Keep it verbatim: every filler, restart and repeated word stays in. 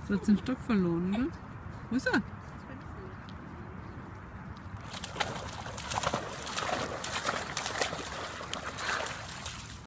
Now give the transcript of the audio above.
Du hast den Stock verloren, oder? Wo ist er?